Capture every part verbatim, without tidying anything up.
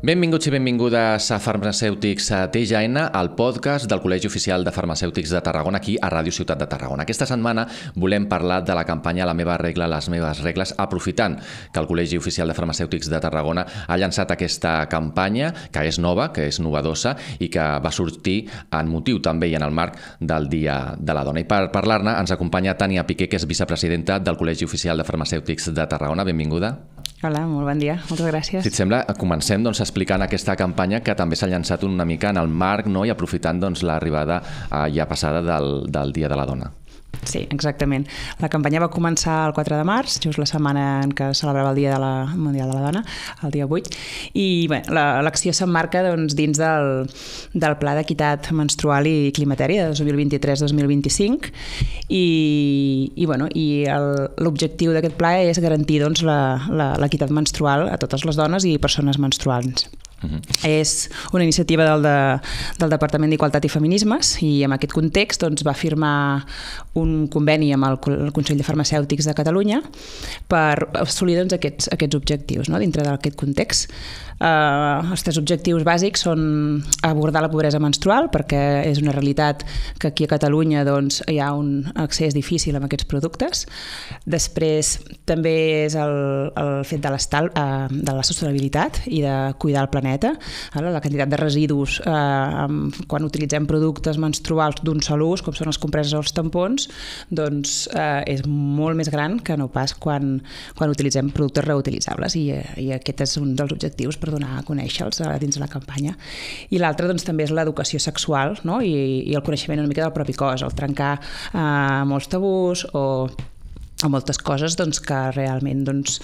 Benvinguts i benvingudes a Farmacèutics T G N, el podcast del Col·legi Oficial de Farmacèutics de Tarragona, aquí a Ràdio Ciutat de Tarragona. Aquesta setmana volem parlar de la campanya La meva regla, les meves regles, aprofitant que el Col·legi Oficial de Farmacèutics de Tarragona ha llançat aquesta campanya, que és nova, que és novedosa i que va sortir en motiu també i en el marc del Dia de la Dona. I per parlar-ne ens acompanya Tània Piqué, que és vicepresidenta del Col·legi Oficial de Farmacèutics de Tarragona. Benvinguda. Hola, molt bon dia. Moltes gràcies. Si et sembla, comencem doncs, explicant aquesta campanya que també s'ha llançat una mica en el marc, no? I aprofitant doncs, l'arribada eh, ja passada del, del Dia de la Dona. Sí, exactament. La campanya va començar el quatre de març, just la setmana en què es celebrava el Dia de la, Mundial de la Dona, el dia vuit, i bé, l'acció s'emmarca doncs, dins del, del Pla d'Equitat Menstrual i Climateri de dos mil vint-i-tres dos mil vint-i-cinc i, i, bueno, i l'objectiu d'aquest pla és garantir doncs, l'equitat menstrual a totes les dones i persones menstruants. Uh-huh. És una iniciativa del, de, del Departament d'Igualtat i Feminismes i en aquest context doncs, va firmar un conveni amb el, el Consell de Farmacèutics de Catalunya per assolir doncs, aquests, aquests objectius, no? Dintre d'aquest context. Uh, els tres objectius bàsics són abordar la pobresa menstrual, perquè és una realitat que aquí a Catalunya doncs, hi ha un accés difícil a aquests productes. Després també és el, el fet de, uh, de la sostenibilitat i de cuidar el planeta. Ara, la quantitat de residus uh, quan utilitzem productes menstruals d'un sol ús, com són els compreses o els tampons, doncs uh, és molt més gran que no pas quan, quan utilitzem productes reutilitzables i, i aquest és un dels objectius per donar a conèixer-los dins de la campanya. I l'altre doncs, també és l'educació sexual, no? I, i el coneixement una mica del propi cos, el trencar eh, molts tabús o o moltes coses doncs, que realment doncs,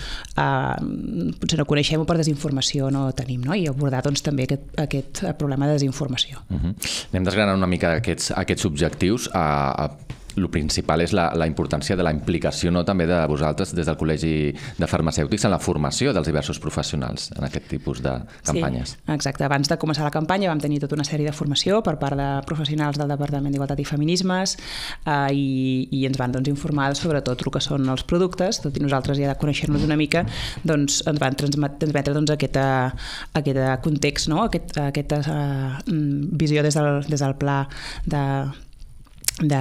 eh, potser no coneixem o per desinformació no tenim, no? I abordar doncs, també aquest, aquest problema de desinformació. Uh-huh. Anem desgranant una mica aquests, aquests objectius. Uh, uh, el principal és la, la importància de la implicació no, també de vosaltres des del Col·legi de Farmacèutics en la formació dels diversos professionals en aquest tipus de campanyes. Sí, exacte. Abans de començar la campanya vam tenir tota una sèrie de formació per part de professionals del Departament d'Igualtat i Feminismes eh, i, i ens van doncs, informar sobre tot el que són els productes, tot i nosaltres ja de conèixer-nos una mica, doncs ens van transmetre doncs, aquest, aquest context, no? aquest, aquesta uh, visió des del, des del pla de de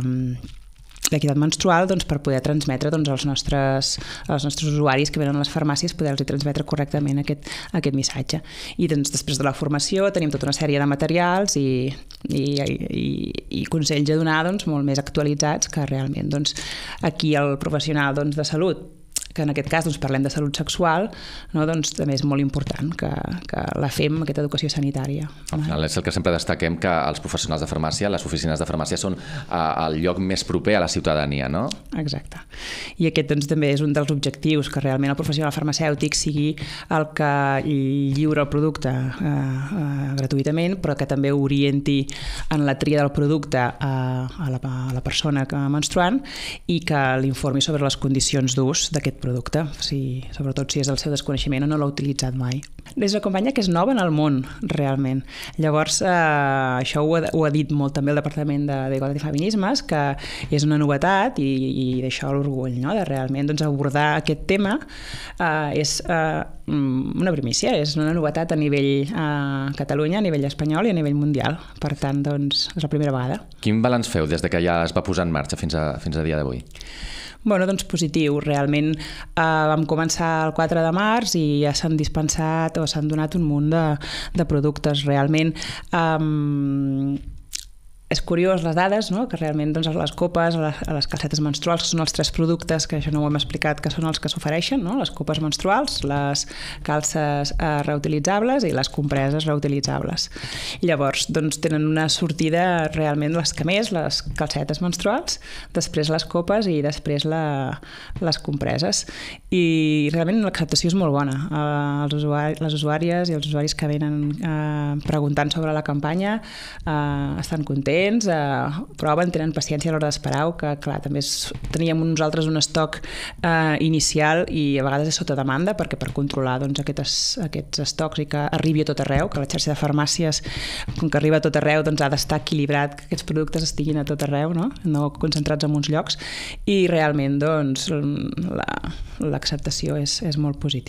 l'equitat menstrual doncs, per poder transmetre doncs, als, nostres, als nostres usuaris que venen a les farmàcies, poder-los transmetre correctament aquest, aquest missatge. I doncs, després de la formació tenim tota una sèrie de materials i, i, i, i consells a donar doncs, molt més actualitzats que realment doncs, aquí el professional doncs, de salut, que en aquest cas doncs, parlem de salut sexual, no? Doncs, també és molt important que, que la fem, aquesta educació sanitària. Al final és el que sempre destaquem, que els professionals de farmàcia, les oficines de farmàcia són uh, el lloc més proper a la ciutadania, no? Exacte. I aquest doncs, també és un dels objectius, que realment el professional farmacèutic sigui el que lliura el producte uh, uh, gratuïtament, però que també orienti en la tria del producte uh, a, la, a la persona que menstruant i que l'informi sobre les condicions d'ús d'aquest producte, si, sobretot si és el seu desconeixement o no l'ha utilitzat mai. És una campanya que és nova en el món, realment. Llavors, eh, això ho ha, ho ha dit molt també el Departament d'Igualtat i Feminismes, que és una novetat i, i d'això l'orgull, no? De realment doncs, abordar aquest tema eh, és eh, una primícia, és una novetat a nivell eh, Catalunya, a nivell espanyol i a nivell mundial. Per tant, doncs, és la primera vegada. Quin balanç feu des de que ja es va posar en marxa fins a, fins a dia d'avui? Bueno, doncs positiu. Realment eh, vam començar el quatre de març i ja s'han dispensat o s'han donat un munt de, de productes. Realment eh, és curiós les dades, no? Que realment doncs, a les copes, a les, a les calcetes menstruals, que són els tres productes, que això no ho hem explicat, que són els que s'ofereixen, no? Les copes menstruals, les calces eh, reutilitzables i les compreses reutilitzables. Llavors, doncs, tenen una sortida realment les que més, les calcetes menstruals, després les copes i després la, les compreses. I realment l'acceptació és molt bona. Eh, els usuaris, les usuàries i els usuaris que venen eh, preguntant sobre la campanya eh, estan contents, Eh, proven, tenen paciència a l'hora d'esperar, que clar, també és, teníem nosaltres un estoc eh, inicial i a vegades és sota demanda perquè per controlar doncs, aquests, aquests estocs i que arribi a tot arreu, que la xarxa de farmàcies com que arriba a tot arreu doncs, ha d'estar equilibrat, que aquests productes estiguin a tot arreu, no, no concentrats en uns llocs i realment doncs, l'acceptació és, és molt positiva.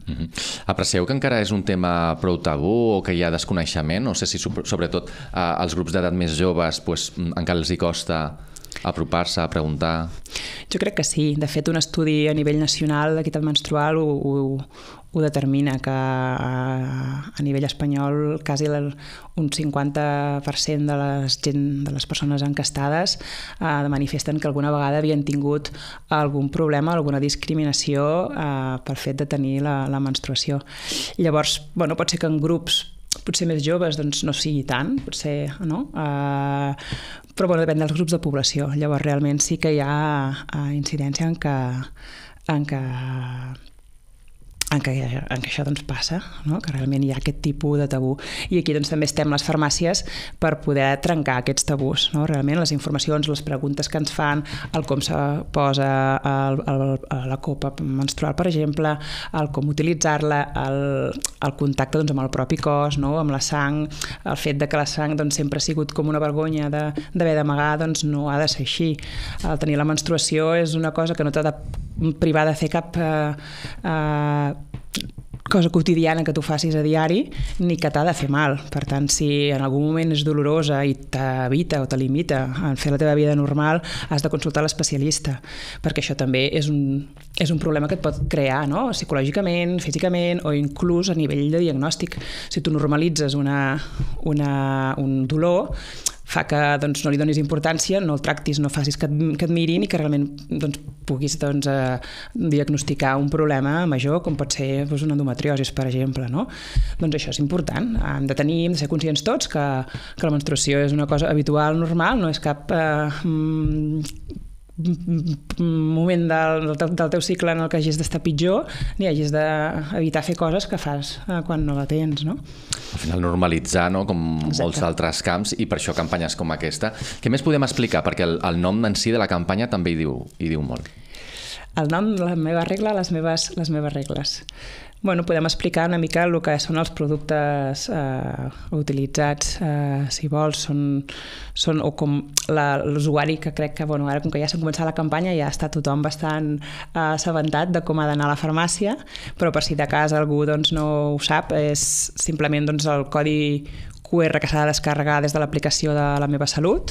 Uh-huh. Aprecieu que encara és un tema prou tabú o que hi ha desconeixement? No sé si sobretot als grups d'edat més joves pues, encara els hi costa apropar-se, a preguntar. Jo crec que sí. De fet, un estudi a nivell nacional d'equitat menstrual ho, ho, ho determina, que a, a nivell espanyol quasi el, un cinquanta per cent de les, gent, de les persones encastades eh, manifesten que alguna vegada havien tingut algun problema, alguna discriminació eh, pel fet de tenir la, la menstruació. Llavors, bueno, pot ser que en grups potser més joves doncs no sigui tant, potser, no? Uh, però bueno, depèn dels grups de població. Llavors realment sí que hi ha uh, incidència en que, en que en què, en què això doncs, passa, no? Que realment hi ha aquest tipus de tabú. I aquí doncs, també estem les farmàcies per poder trencar aquests tabús. No? Realment les informacions, les preguntes que ens fan, el com se posa el, el, la copa menstrual, per exemple, el com utilitzar-la, el, el contacte doncs, amb el propi cos, no? Amb la sang, el fet de que la sang doncs, sempre ha sigut com una vergonya d'haver d'amagar, doncs no ha de ser així. El tenir la menstruació és una cosa que no t'ha de privar de fer cap eh, eh, cosa quotidiana que tu facis a diari, ni que t'ha de fer mal. Per tant, si en algun moment és dolorosa i t'evita o te limita en fer la teva vida normal, has de consultar l'especialista, perquè això també és un, és un problema que et pot crear, no? Psicològicament, físicament o inclús a nivell de diagnòstic. Si tu normalitzes una, una, un dolor, fa que doncs, no li donis importància, no el tractis, no facis que et, que et mirin i que realment doncs, puguis doncs, eh, diagnosticar un problema major, com pot ser doncs, una endometriosi, per exemple. No? Doncs això és important. Hem de tenir, hem de ser conscients tots que, que la menstruació és una cosa habitual, normal, no és cap eh, moment del, del teu cicle en el que hagis d'estar pitjor ni hagis d'evitar fer coses que fas quan no la tens, no? Al final normalitzar, no? Com Exacte. Molts altres camps, i per això campanyes com aquesta. Què més podem explicar? Perquè el, el nom en si de la campanya també hi diu, hi diu molt. El nom, la meva regla, les meves, les meves regles. Bueno, podem explicar una mica el que són els productes eh, utilitzats, eh, si vols, són, són o com l'usuari que crec que, bueno, ara com que ja s'ha començat la campanya ja està tothom bastant eh, assabentat de com ha d'anar a la farmàcia, però per si de cas algú doncs, no ho sap, és simplement doncs, el codi Q R que s'ha de descarregar des de l'aplicació de La Meva Salut.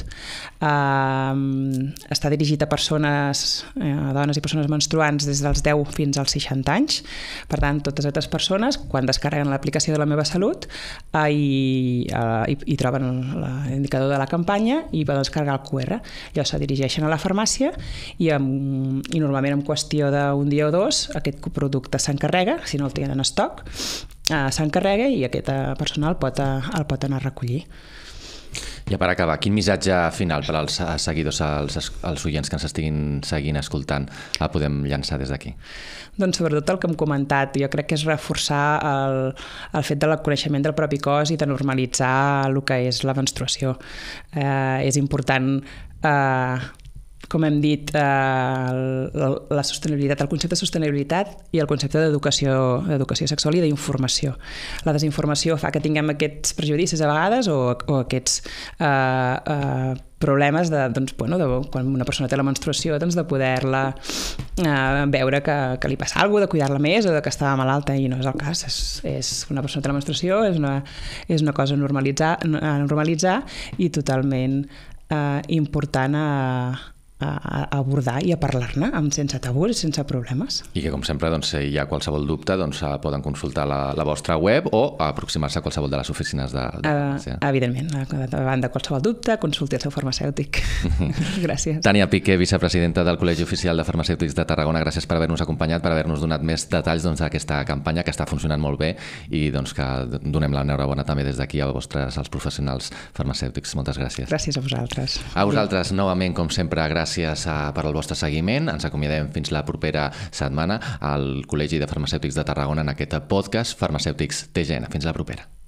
Uh, està dirigit a persones, eh, a dones i persones menstruants des dels deu fins als seixanta anys. Per tant, totes aquestes persones, quan descarreguen l'aplicació de La Meva Salut, uh, i, uh, i, i troben l'indicador de la campanya i poden descarregar el Q R. Llavors se dirigeixen a la farmàcia i, amb, i normalment en qüestió d'un dia o dos aquest producte s'encarrega, si no el tenen en estoc, Uh, s'encarrega i aquesta persona el pot, uh, el pot anar a recollir. Ja per acabar, quin missatge final per als seguidors, als, als oients que ens estiguin seguint, escoltant, el podem llançar des d'aquí? Doncs sobretot el que hem comentat, jo crec que és reforçar el, el fet del coneixement del propi cos i de normalitzar el que és la menstruació. Eh, és important eh, com hem dit, eh, la, la sostenibilitat, el concepte de sostenibilitat i el concepte d'educació d'educació sexual i d'informació. La desinformació fa que tinguem aquests prejudicis a vegades o, o aquests eh, eh, problemes de, doncs, bueno, de, quan una persona té la menstruació, doncs, de poder-la eh, veure que, que li passa alguna cosa, de cuidar-la més o de que està malalta, i no és el cas. És, és una persona té la menstruació, és una, és una cosa a normalitzar, a normalitzar i totalment eh, important a a abordar i a parlar-ne sense tabús i sense problemes. I que, com sempre, doncs, si hi ha qualsevol dubte, doncs, poden consultar la, la vostra web o aproximar-se a qualsevol de les oficines de, de farmàcia. Uh, evidentment, davant de qualsevol dubte, consulti el seu farmacèutic. Gràcies. Tània Piqué, vicepresidenta del Col·legi Oficial de Farmacèutics de Tarragona, gràcies per haver-nos acompanyat, per haver-nos donat més detalls doncs, d'aquesta campanya que està funcionant molt bé i doncs, que donem l'enhorabona també des d'aquí als vostres, als professionals farmacèutics. Moltes gràcies. Gràcies a vosaltres. A vosaltres, novament, com sempre, gràcies Gràcies per al vostre seguiment. Ens acomiadem fins la propera setmana al Col·legi de Farmacèutics de Tarragona en aquest podcast Farmacèutics T G N. Fins la propera.